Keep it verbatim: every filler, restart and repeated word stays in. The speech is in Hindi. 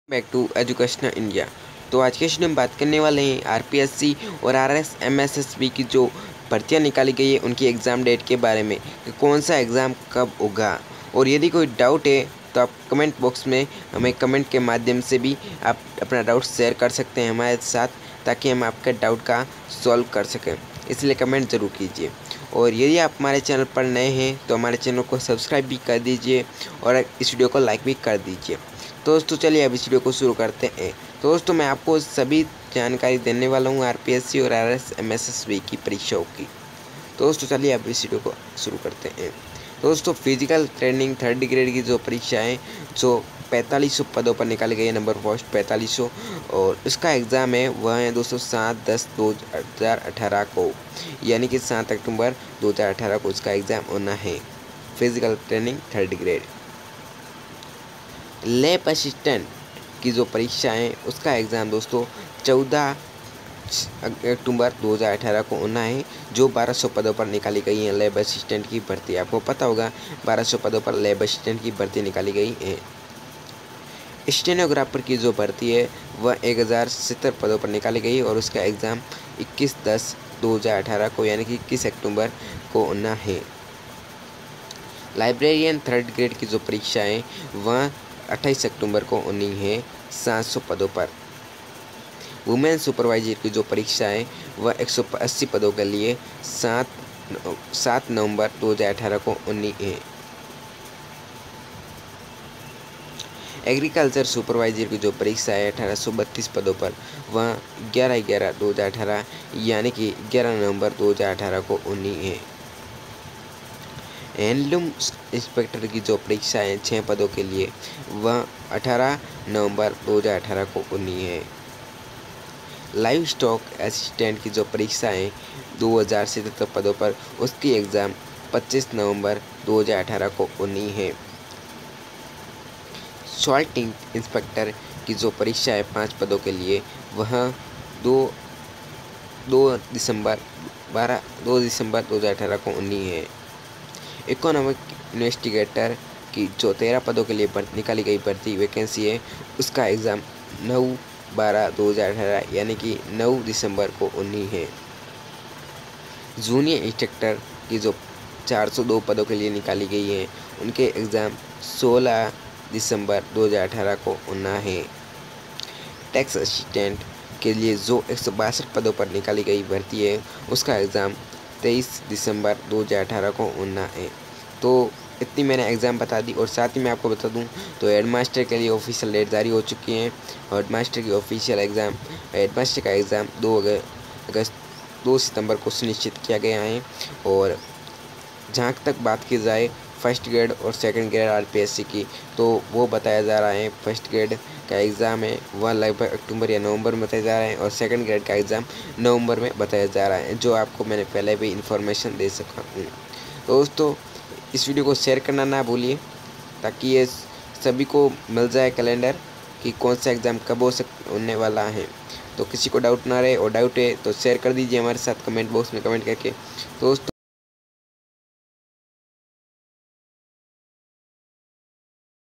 Back to educational India. तो आज के सेशन में बात करने वाले हैं आरपीएससी और आरएसएमएसएसबी की जो भर्तियां निकाली गई है उनकी एग्ज़ाम डेट के बारे में कि कौन सा एग्ज़ाम कब होगा। और यदि कोई डाउट है तो आप कमेंट बॉक्स में हमें कमेंट के माध्यम से भी आप अपना डाउट शेयर कर सकते हैं हमारे साथ, ताकि हम आपके डाउट का सॉल्व कर सकें। इसलिए कमेंट ज़रूर कीजिए। और यदि आप हमारे चैनल पर नए हैं तो हमारे चैनल को सब्सक्राइब भी कर दीजिए और इस वीडियो को लाइक भी कर दीजिए। तो दोस्तों चलिए अब इस वीडियो को शुरू करते हैं। तो दोस्तों मैं आपको सभी जानकारी देने वाला हूँ आरपीएससी और आरएसएमएसएसबी की परीक्षाओं की। तो दोस्तों चलिए अब इस वीडियो को शुरू करते हैं। तो दोस्तों फिजिकल ट्रेनिंग थर्ड ग्रेड की जो परीक्षा है जो पैंतालीस सौ पदों पर निकाली गई है, नंबर पोस्ट पैंतालीस सौ, और उसका एग्ज़ाम है वह है दोस्तों सात दस दो हज़ार अठारह को, यानी कि सात अक्टूबर दो हज़ार अठारह को उसका एग्ज़ाम होना है। Physical training third grade. Lab assistant की जो परीक्षा है उसका एग्ज़ाम दोस्तों चौदह अक्टूबर दो हज़ार अठारह को होना है, जो बारह सौ पदों पर निकाली गई है लैब असिस्टेंट की भर्ती। आपको पता होगा बारह सौ पदों पर लैब असिस्टेंट की भर्ती निकाली गई है। स्टेनोग्राफर की जो भर्ती है वह एक हज़ार सत्तर पदों पर निकाली गई और उसका एग्ज़ाम इक्कीस दस दो हज़ार अठारह को, यानी कि इक्कीस अक्टूबर को होना है। लाइब्रेरियन थर्ड ग्रेड की जो परीक्षा है वह अट्ठाईस अक्टूबर को होनी है सात सौ पदों पर। वुमेन सुपरवाइजर की जो परीक्षा है वह एक सौ अस्सी पदों के लिए सात सात नवंबर दो हज़ार अठारह को होनी है। एग्रीकल्चर सुपरवाइजर की जो परीक्षा है अठारह सौ बत्तीस पदों पर वह ग्यारह ग्यारह दो हज़ार अठारह यानी कि ग्यारह नवंबर दो हज़ार अठारह को होनी है। हैंडलूम इंस्पेक्टर की जो परीक्षा है छः पदों के लिए वह अठारह नवंबर दो हज़ार अठारह को होनी है। लाइव स्टॉक असिस्टेंट की जो परीक्षा है दो हज़ार सतहत्तर पदों पर उसकी एग्ज़ाम पच्चीस नवंबर दो हज़ार अठारह को होनी है। सॉल्टिंग इंस्पेक्टर की जो परीक्षा है पाँच पदों के लिए वह दो दो दिसंबर बारह दो दिसंबर दो हज़ार अठारह को होनी है। इकोनॉमिक इन्वेस्टिगेटर की जो तेरह पदों के लिए भर्ती निकाली गई भर्ती वैकेंसी है उसका एग्ज़ाम नौ बारह दो हज़ार अठारह यानी कि नौ दिसंबर को होनी है। जूनियर इंस्ट्रक्टर की जो चार सौ दो पदों के लिए निकाली गई है उनके एग्ज़ाम सोलह दिसंबर दो हज़ार अठारह को होना है। टैक्स असिस्टेंट के लिए जो एक सौ बासठ पदों पर निकाली गई भर्ती है उसका एग्ज़ाम तेईस दिसंबर दो हज़ार अठारह को होना है। तो इतनी मैंने एग्ज़ाम बता दी। और साथ ही मैं आपको बता दूं तो हेडमास्टर के लिए ऑफिशियल डेट जारी हो चुकी है। हेडमास्टर की ऑफिशियल एग्ज़ाम हेडमास्टर का एग्ज़ाम दो अगस्त दो सितंबर को सुनिश्चित किया गया है। और जहाँ तक बात की जाए फर्स्ट ग्रेड और सेकंड ग्रेड आरपीएससी की, तो वो बताया जा रहा है फर्स्ट ग्रेड का एग्ज़ाम है वह लगभग अक्टूबर या नवंबर में बताया जा रहा है और सेकंड ग्रेड का एग्ज़ाम नवंबर में बताया जा रहा है, जो आपको मैंने पहले भी इन्फॉर्मेशन दे सका हूँ। तो दोस्तों इस वीडियो को शेयर करना ना भूलिए ताकि ये सभी को मिल जाए कैलेंडर कि कौन सा एग्ज़ाम कब हो सक होने वाला है। तो किसी को डाउट ना रहे, और डाउट है तो शेयर कर दीजिए हमारे साथ कमेंट बॉक्स में कमेंट करके। तो दोस्तों